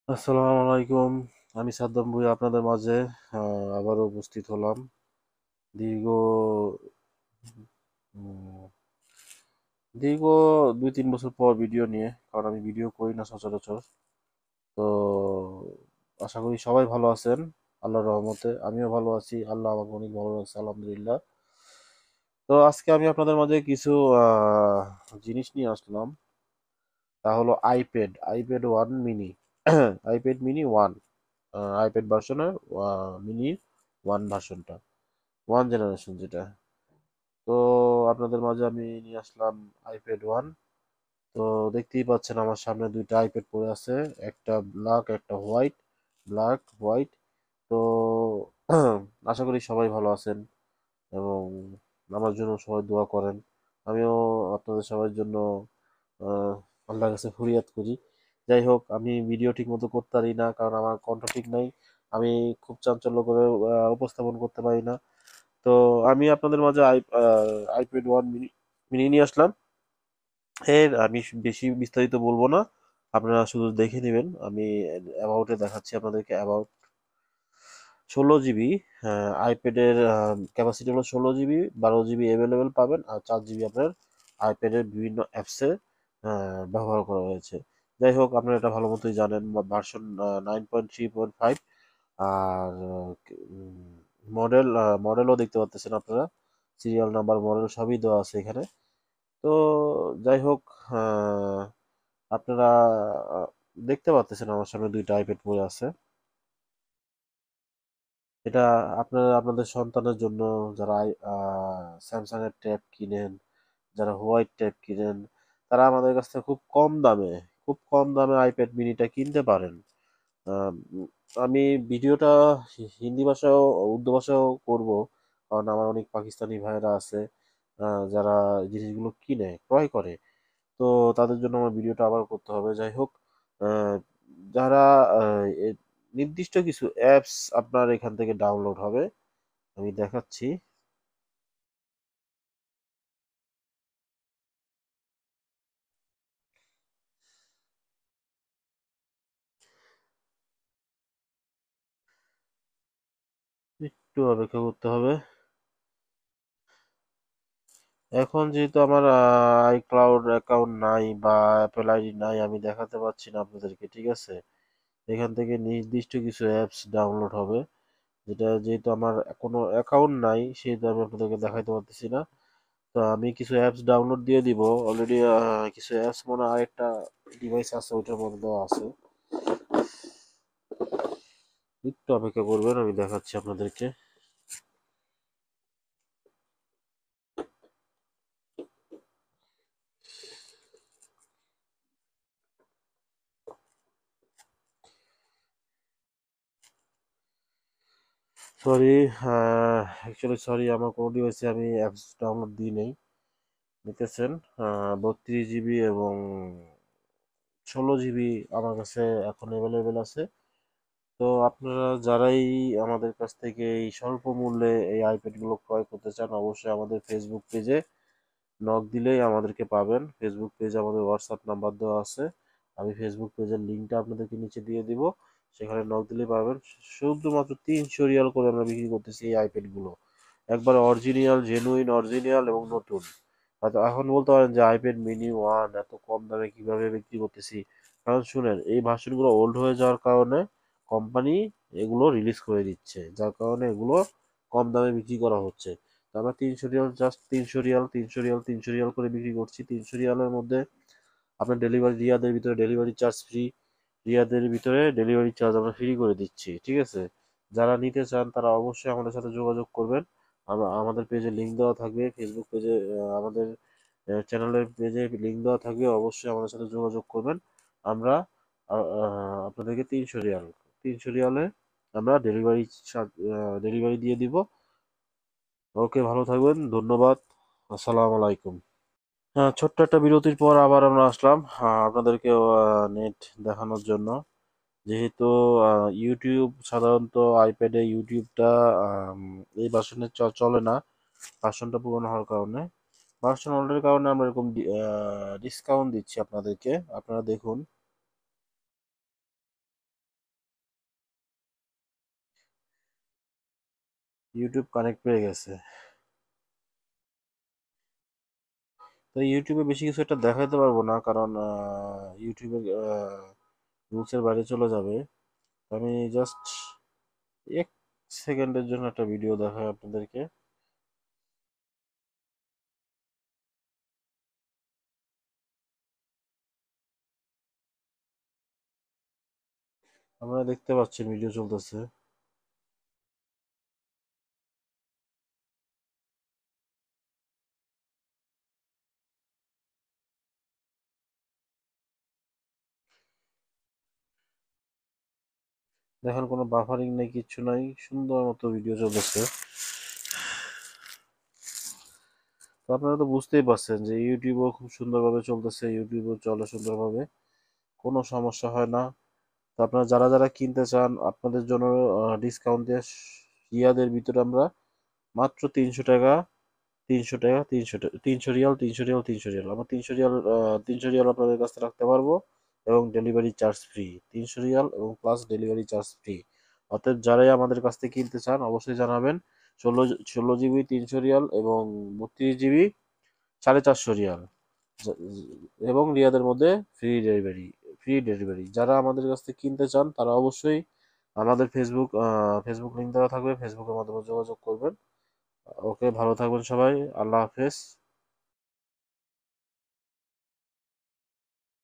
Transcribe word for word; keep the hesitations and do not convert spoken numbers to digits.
আসসালামু আলাইকুম। আমি সাদ্দাম ভুঁইয়া আপনাদের মাঝে আহ, আবারও উপস্থিত হলাম। দীর্ঘ উম, দীর্ঘ দুই তিন বছর পর ভিডিও নিয়ে, কারণ আমি ভিডিও করি না সচরাচর। তো আশা করি সবাই ভালো আছেন আল্লাহর রহমতে। আমিও ভালো আছি, আল্লাহ আমাকে অনেক ভালো রাখছে, আলহামদুলিল্লাহ। তো আজকে আমি আপনাদের মাঝে কিছু আহ, জিনিস নিয়ে আসলাম। তা হলো iPad iPad one mini iPad mini one, iPad ভার্সনের মিনি ওয়ান ভার্সনটা, ওয়ান জেনারেশন যেটা। তো আপনাদের মাঝে আমি নিয়ে আসলাম আইপ্যাড ওয়ান। তো দেখতেই পাচ্ছেন আমার সামনে দুইটা আইপ্যাড পড়ে আছে, একটা ব্ল্যাক একটা হোয়াইট। Black white. তো আশা করি সবাই ভালো আছেন এবং আমার জন্য সবাই দোয়া করেন। আমিও আপনাদের সবার জন্য আহ, আল্লাহর কাছে ফরিয়াদ করি। যাই হোক, আমি ভিডিও ঠিক মতো করতে পারি না, কারণ আমার কণ্ঠ ঠিক নাই। আমি খুব চাঞ্চল্য করে আহ, উপস্থাপন করতে পারি না। তো আমি আপনাদের মাঝে I iPad one mini mini নিয়ে আসলাম। এর আমি বেশি বিস্তারিত বলবো না, আপনারা শুধু দেখে নেবেন। আমি অ্যাবাউটে দেখাচ্ছি আপনাদেরকে। অ্যাবাউট ষোলো জিবি। আইপ্যাডের ক্যাপাসিটি হলো ষোলো জিবি, বারো জিবি অ্যাভেলেবেল পাবেন, আর চার জিবি আপনার আইপ্যাডের বিভিন্ন অ্যাপসে ব্যবহার করা হয়েছে। যাই হোক, আপনারা এটা ভালো মতোই জানেন। Version nine point three point five. আর মডেল মডেলও দেখতে পাচ্ছেন আপনারা, সিরিয়াল নাম্বার মডেল সবই দেওয়া আছে এখানে। তো যাই হোক, আহ, আপনারা আহ, দেখতে পাচ্ছেন আমার সামনে দুইটা আইপ্যাড পড়ে আছে। এটা আপনারা আপনাদের সন্তানের জন্য, যারা স্যামসাং এর ট্যাব কিনেন, যারা হোয়াইট ট্যাব কিনেন, তারা আমাদের কাছ থেকে খুব কম দামে খুব কম দামে আইপ্যাড মিনিটা কিনতে পারেন। আহ, উম, আমি ভিডিওটা হি- হিন্দি ভাষাও উর্দু ভাষাও করব, কারণ আমার অনেক পাকিস্তানি ভাইয়েরা আছে আহ, যারা এই জিনিসগুলো কিনে ক্রয় করে। তো তাদের জন্য আমার ভিডিওটা আবার করতে হবে। যাই হোক, আহ, যারা আহ, এ- নির্দিষ্ট কিছু অ্যাপস আপনার এখান থেকে ডাউনলোড হবে, আমি দেখাচ্ছি। একটু অপেক্ষা করতে হবে। এখন যেহেতু আমার আইক্লাউড অ্যাকাউন্ট নাই বা অ্যাপেল আইডি নাই, আমি দেখাতে পারছি না আপনাদেরকে, ঠিক আছে। এখান থেকে নির্দিষ্ট কিছু অ্যাপস ডাউনলোড হবে, যেটা যেহেতু আমার কোনো অ্যাকাউন্ট নাই, সেহেতু আমি আপনাদেরকে দেখাইতে পারতেছি না। তো আমি কিছু অ্যাপস ডাউনলোড দিয়ে দিব অলরেডি। কিছু অ্যাপস মনে হয় আরেকটা ডিভাইস আছে, ওইটার মধ্যে দেওয়া আছে। একটু অপেক্ষা করবেন, আমি দেখাচ্ছি আপনাদেরকে। সরি, অ্যাকচুয়ালি সরি, আমার কোনো ডিভাইসে আমি অ্যাপস ডাউনলোড দিই নাই। নিতেছেন বত্রিশ জিবি এবং ষোলো জিবি আমার কাছে এখন অ্যাভেলেবেল আছে। তো আপনারা যারাই আমাদের কাছ থেকে এই স্বল্প মূল্যে এই আইপ্যাডগুলো ক্রয় করতে চান, অবশ্যই আমাদের ফেসবুক পেজে নক দিলেই আমাদেরকে পাবেন। ফেসবুক পেজে আমাদের হোয়াটসঅ্যাপ নাম্বার দেওয়া আছে। আমি ফেসবুক পেজের লিঙ্কটা আপনাদেরকে নিচে দিয়ে দিব, সেখানে নক দিলেই পাবেন। শুধুমাত্র তিনশো রিয়াল করে আমরা বিক্রি করতেছি এই আইপ্যাডগুলো, একবার অরিজিনাল, জেনুইন অরিজিনাল এবং নতুন। হয়তো এখন বলতে পারেন যে আইপ্যাড মিনি ওয়ান এত কম দামে কিভাবে বিক্রি করতেছি। কারণ শুনেন, এই ভার্সনগুলো ওল্ড হয়ে যাওয়ার কারণে কোম্পানি এগুলো রিলিজ করে দিচ্ছে, যার কারণে এগুলো কম দামে বিক্রি করা হচ্ছে। তো আমরা তিনশো রিয়াল, জাস্ট তিনশো রিয়াল তিনশো রিয়াল তিনশো রিয়াল করে বিক্রি করছি। তিনশো রিয়ালের মধ্যে আপনার ডেলিভারি, রিয়াদের ভিতরে ডেলিভারি চার্জ ফ্রি। রিয়াদের ভিতরে ডেলিভারি চার্জ আমরা ফ্রি করে দিচ্ছি, ঠিক আছে। যারা নিতে চান তারা অবশ্যই আমাদের সাথে যোগাযোগ করবেন। আমরা আমাদের পেজে লিঙ্ক দেওয়া থাকবে, ফেসবুক পেজে আমাদের চ্যানেলের পেজে লিঙ্ক দেওয়া থাকবে, অবশ্যই আমাদের সাথে যোগাযোগ করবেন। আমরা আহ, আহ, আপনাদেরকে তিনশো রিয়াল তিনশো রিয়ালে আমরা ডেলিভারি ডেলিভারি দিয়ে দিব। ওকে, ভালো থাকবেন, ধন্যবাদ। আসসালামু আলাইকুম। হ্যাঁ, ছোট্ট একটা বিরতির পর আবার আমরা আসলাম আহ, আপনাদেরকে নেট দেখানোর জন্য। যেহেতু আহ, ইউটিউব সাধারণত আইপ্যাডে ইউটিউবটা আম, এই ভার্সনে চলে না, ভার্সনটা পুরনো হওয়ার কারণে। ভার্সন অল্ডের কারণে আমরা এরকম ডিসকাউন্ট দিচ্ছি আপনাদেরকে, আপনারা দেখুন। ইউটিউব কানেক্ট পেয়ে গেছে। তো ইউটিউবে বেশি কিছু একটা দেখাতে পারবো না, কারণ ইউটিউবের রুলসের বাইরে চলে যাবে। আমি জাস্ট এক সেকেন্ডের জন্য একটা ভিডিও দেখাই আপনাদেরকে। আপনারা দেখতে পাচ্ছেন ভিডিও চলতেছে। দেখেন কোনো বাফারিং নেই, কিচ্ছু নাই, সুন্দর মতো ভিডিও চলতেছে। তো আপনারা তো বুঝতেই পারছেন যে ইউটিউবও খুব সুন্দরভাবে চলতেছে, ইউটিউবও চলে সুন্দরভাবে, কোনো সমস্যা হয় না। তো আপনারা যারা যারা কিনতে চান, আপনাদের জন্য ডিসকাউন্ট দিয়ে ইয়াদের ভিতরে আমরা মাত্র তিনশো টাকা, তিনশো টাকা, তিনশো টাকা, তিনশো রিয়াল, তিনশো রিয়াল, তিনশো রিয়াল, আমরা তিনশো রিয়াল, তিনশো রিয়াল আপনাদের কাছে রাখতে পারবো, এবং ডেলিভারি চার্জ ফ্রি। তিনশো রিয়াল এবং প্লাস ডেলিভারি চার্জ ফ্রি। অতএব যারাই আমাদের কাছ থেকে কিনতে চান অবশ্যই জানাবেন। ষোলো ষোলো জিবি তিনশো রিয়াল এবং বত্রিশ জিবি সাড়ে চারশো রিয়াল, যা- এবং রিয়াদের মধ্যে ফ্রি ডেলিভারি। ফ্রি ডেলিভারি যারা আমাদের কাছ থেকে কিনতে চান তারা অবশ্যই আমাদের ফেসবুক ফেসবুক লিঙ্ক দেওয়া থাকবে, ফেসবুকের মাধ্যমে যোগাযোগ করবেন। ওকে, ভালো থাকবেন সবাই, আল্লাহ হাফেজ।